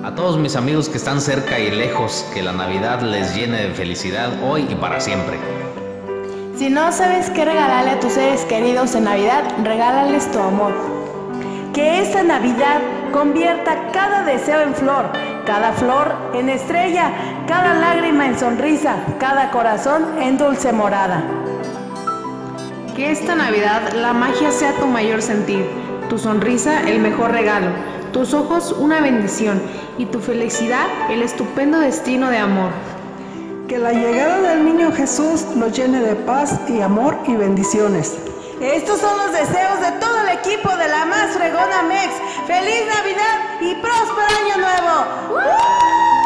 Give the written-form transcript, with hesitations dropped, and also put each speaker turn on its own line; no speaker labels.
A todos mis amigos que están cerca y lejos, que la Navidad les llene de felicidad hoy y para siempre.
Si no sabes qué regalarle a tus seres queridos en Navidad, regálales tu amor.
Que esta Navidad convierta cada deseo en flor, cada flor en estrella, cada lágrima en sonrisa, cada corazón en dulce morada.
Que esta Navidad la magia sea tu mayor sentir, tu sonrisa el mejor regalo, tus ojos una bendición y tu felicidad el estupendo destino de amor.
Que la llegada del niño Jesús nos llene de paz y amor y bendiciones.
Estos son los deseos de todo el equipo de la más fregona MEX. ¡Feliz Navidad y próspero Año Nuevo! ¡Uh!